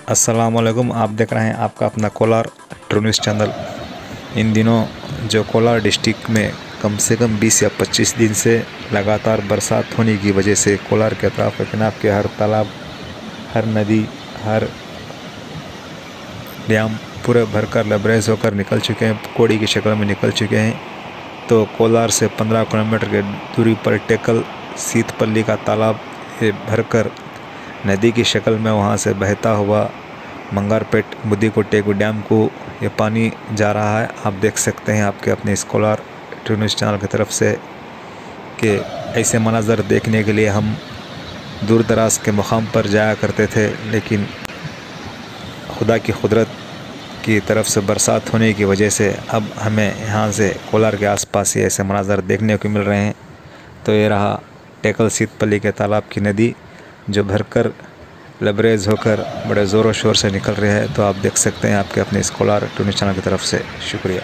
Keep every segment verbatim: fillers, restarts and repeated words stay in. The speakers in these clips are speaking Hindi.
अस्सलामुअलैकुम। आप देख रहे हैं आपका अपना कोलार ट्रू न्यूज़ चैनल। इन दिनों जो कोलार डिस्ट्रिक्ट में कम से कम बीस या पच्चीस दिन से लगातार बरसात होने की वजह से कोलार के अतराफ किनार के हर तालाब, हर नदी, हर डैम पूरे भरकर लबरेज होकर निकल चुके हैं, कोड़ी की शक्ल में निकल चुके हैं। तो कोलार से पंद्रह किलोमीटर की दूरी पर टेकल सीतपल्ली का तालाब भरकर नदी की शक्ल में वहां से बहता हुआ मंगारपेट बुद्धिको टेकू डैम को ये पानी जा रहा है। आप देख सकते हैं आपके अपने इस कोलार ट्रू न्यूज़ चैनल की तरफ से कि ऐसे मनाजर देखने के लिए हम दूर दराज के मुकाम पर जाया करते थे, लेकिन खुदा की कुदरत की तरफ से बरसात होने की वजह से अब हमें यहाँ से कोलार के आसपास ही ऐसे मनाजर देखने को मिल रहे हैं। तो ये रहा टेकल सीतपल्ली के तालाब की नदी जो भरकर लबरेज होकर बड़े ज़ोरों शोर से निकल रही है। तो आप देख सकते हैं आपके अपने इस कोलार ट्रू न्यूज़ चैनल की तरफ से। शुक्रिया।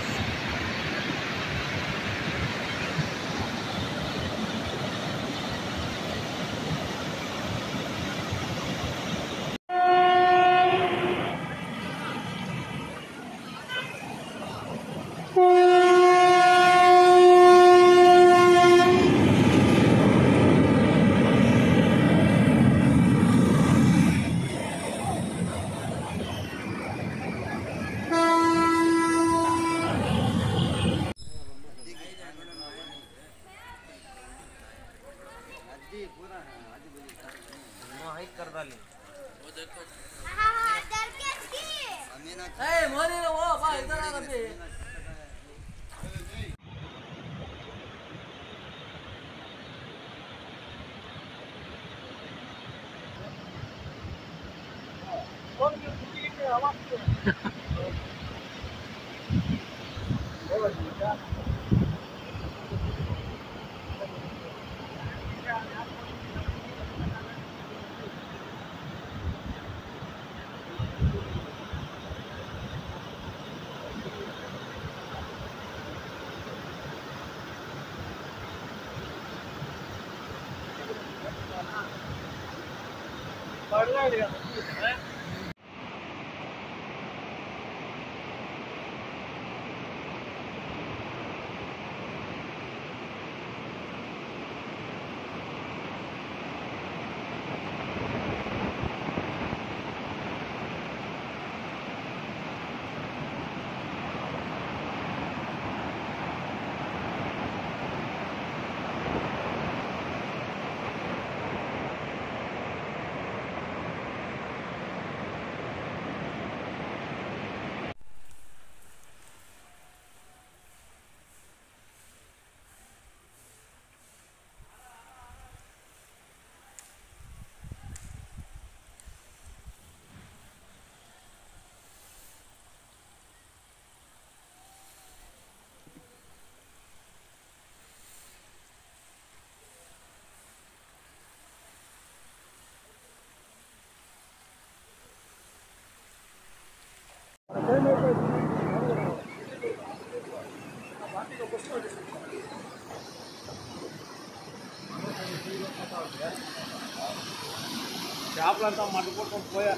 చేపలంతా మట్టుకుంటూ పోయా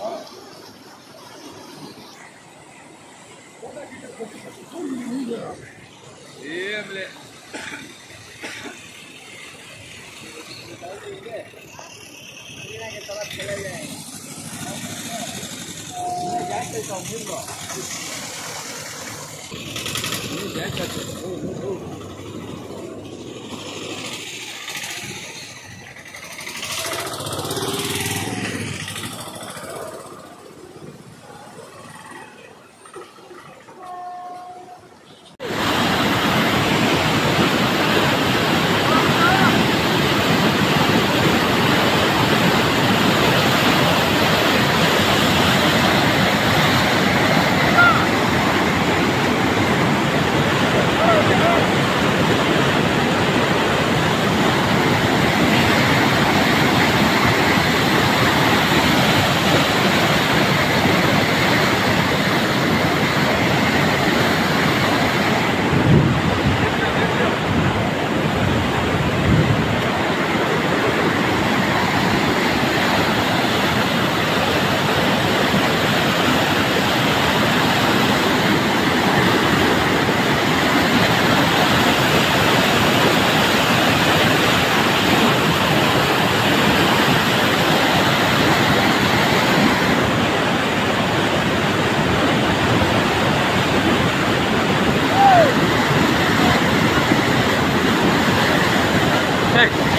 ఏంలే Check.